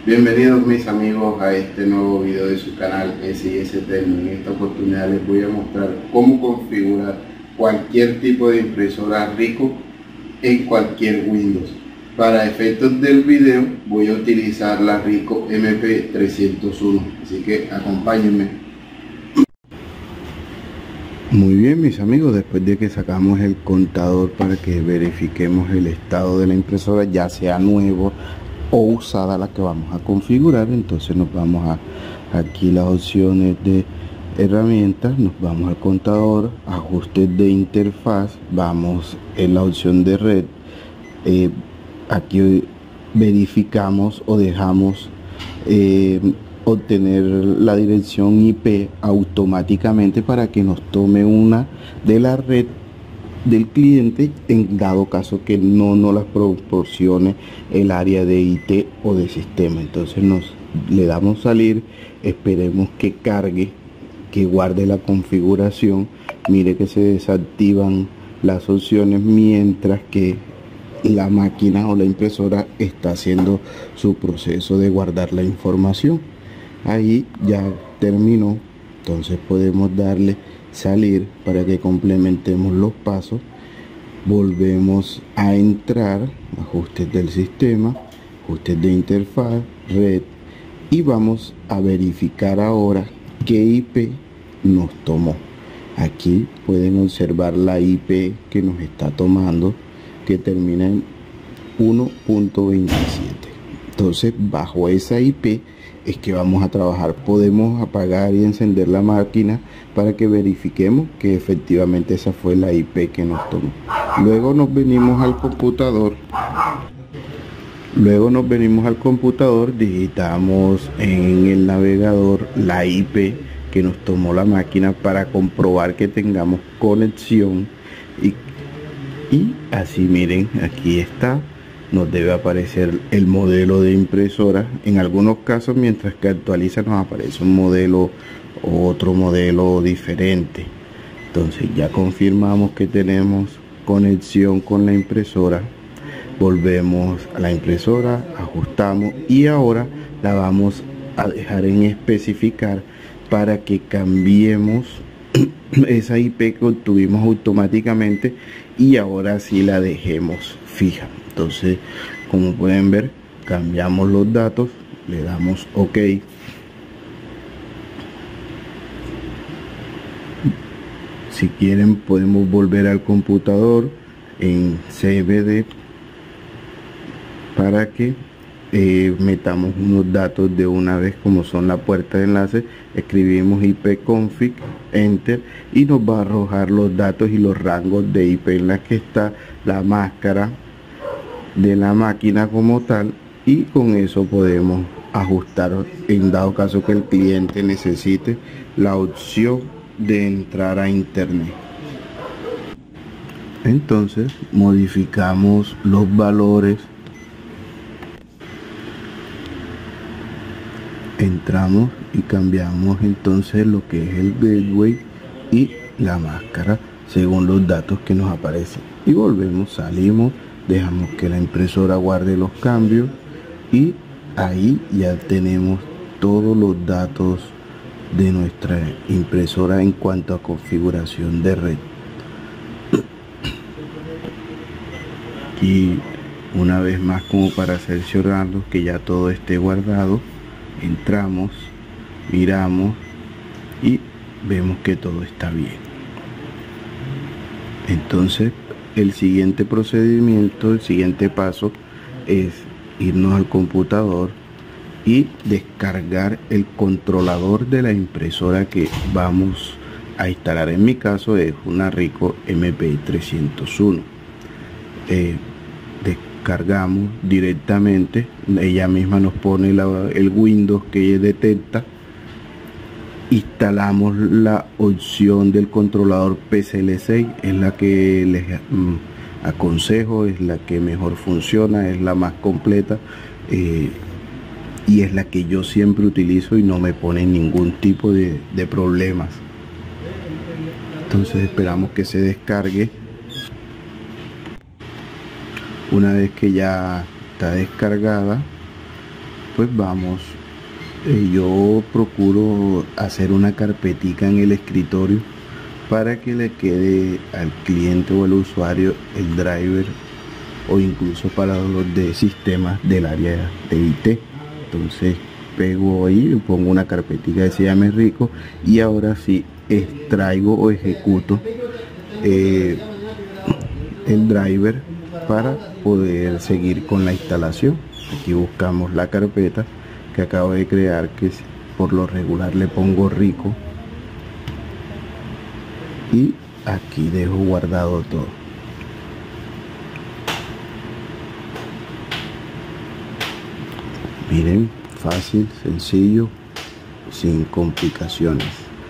Bienvenidos mis amigos a este nuevo video de su canal SIS Tecno. En esta oportunidad les voy a mostrar cómo configurar cualquier tipo de impresora Ricoh en cualquier Windows. Para efectos del video voy a utilizar la Ricoh MP301, así que acompáñenme. Muy bien mis amigos, después de que sacamos el contador para que verifiquemos el estado de la impresora, ya sea nuevo o usada la que vamos a configurar, entonces nos vamos a aquí las opciones de herramientas, nos vamos al contador, ajustes de interfaz, vamos en la opción de red, aquí verificamos o dejamos obtener la dirección IP automáticamente para que nos tome una de la red del cliente en dado caso que no nos las proporcione el área de IT o de sistema. Entonces le damos salir, esperemos que cargue, que guarde la configuración. Mire que se desactivan las opciones mientras que la máquina o la impresora está haciendo su proceso de guardar la información. Ahí ya terminó, entonces podemos darle salir para que complementemos los pasos. Volvemos a entrar, ajustes del sistema, ajustes de interfaz, red, y vamos a verificar ahora qué IP nos tomó. Aquí pueden observar la IP que nos está tomando, que termina en 1.27. entonces bajo esa IP es que vamos a trabajar. Podemos apagar y encender la máquina para que verifiquemos que efectivamente esa fue la IP que nos tomó. Luego nos venimos al computador, digitamos en el navegador la IP que nos tomó la máquina para comprobar que tengamos conexión y así miren, aquí está. Nos debe aparecer el modelo de impresora. En algunos casos mientras que actualiza nos aparece un modelo o otro modelo diferente. Entonces ya confirmamos que tenemos conexión con la impresora. Volvemos a la impresora, ajustamos y ahora la vamos a dejar en especificar para que cambiemos esa IP que obtuvimos automáticamente y ahora sí la dejemos fija. Entonces, como pueden ver, cambiamos los datos, le damos OK. Si quieren podemos volver al computador en CMD para que metamos unos datos de una vez, como son la puerta de enlace. Escribimos ipconfig, enter, y nos va a arrojar los datos y los rangos de IP en la que está la máscara de la máquina como tal, y con eso podemos ajustar en dado caso que el cliente necesite la opción de entrar a internet. Entonces modificamos los valores, entramos y cambiamos entonces lo que es el gateway y la máscara según los datos que nos aparecen, y volvemos, salimos, dejamos que la impresora guarde los cambios y ahí ya tenemos todos los datos de nuestra impresora en cuanto a configuración de red. Y una vez más, como para cerciorarnos que ya todo esté guardado, entramos, miramos y vemos que todo está bien. Entonces el siguiente procedimiento, el siguiente paso es irnos al computador y descargar el controlador de la impresora que vamos a instalar. En mi caso es una Ricoh MP301. Descargamos directamente, ella misma nos pone el Windows que detecta. Instalamos la opción del controlador PCL6, es la que les aconsejo, es la que mejor funciona, es la más completa y es la que yo siempre utilizo y no me pone ningún tipo de problemas. Entonces esperamos que se descargue. Una vez que ya está descargada, pues vamos, yo procuro hacer una carpetica en el escritorio para que le quede al cliente o al usuario el driver, o incluso para los de sistemas del área de IT. Entonces pego ahí, pongo una carpetica que se llame Rico, y ahora sí extraigo o ejecuto el driver para poder seguir con la instalación. Aquí buscamos la carpeta que acabo de crear, que por lo regular le pongo Rico, y aquí dejo guardado todo. Miren, fácil, sencillo, sin complicaciones.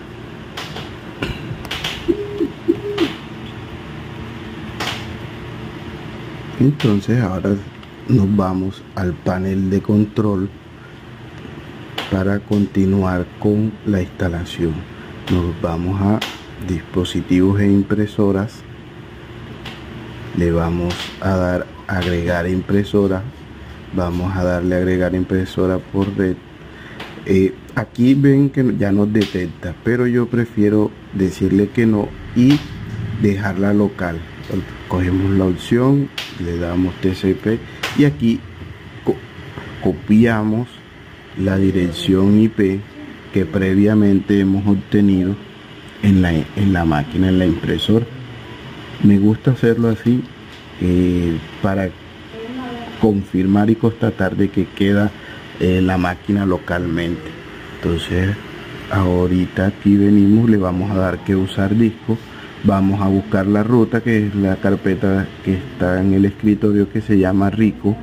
Entonces ahora nos vamos al panel de control para continuar con la instalación. Nos vamos a dispositivos e impresoras, le vamos a dar agregar impresora, vamos a darle agregar impresora por red. Aquí ven que ya nos detecta, pero yo prefiero decirle que no y dejarla local. Entonces, cogemos la opción, le damos TCP y aquí copiamos la dirección IP que previamente hemos obtenido en la máquina, en la impresora. Me gusta hacerlo así para confirmar y constatar de que queda la máquina localmente. Entonces ahorita aquí venimos, le vamos a dar que usar disco, vamos a buscar la ruta, que es la carpeta que está en el escritorio, que se llama Rico,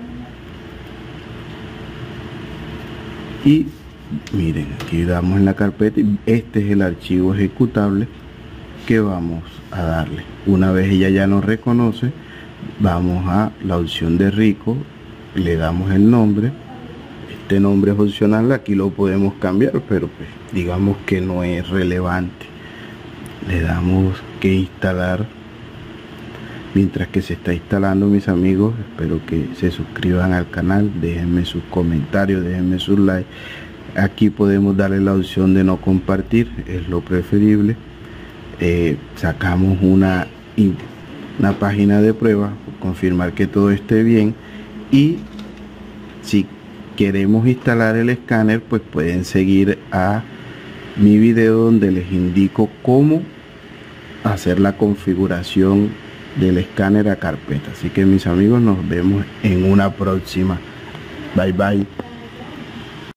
y miren, aquí damos en la carpeta y este es el archivo ejecutable que vamos a darle. Una vez ella ya nos reconoce, vamos a la opción de Rico, le damos el nombre. Este nombre es opcional, aquí lo podemos cambiar, pero pues digamos que no es relevante. Le damos que instalar. Mientras que se está instalando, mis amigos, espero que se suscriban al canal, déjenme sus comentarios, déjenme sus likes. Aquí podemos darle la opción de no compartir, es lo preferible. Sacamos una página de prueba, confirmar que todo esté bien, y si queremos instalar el escáner, pues pueden seguir a mi video donde les indico cómo hacer la configuración del escáner a carpeta. Así que, mis amigos, nos vemos en una próxima. Bye bye.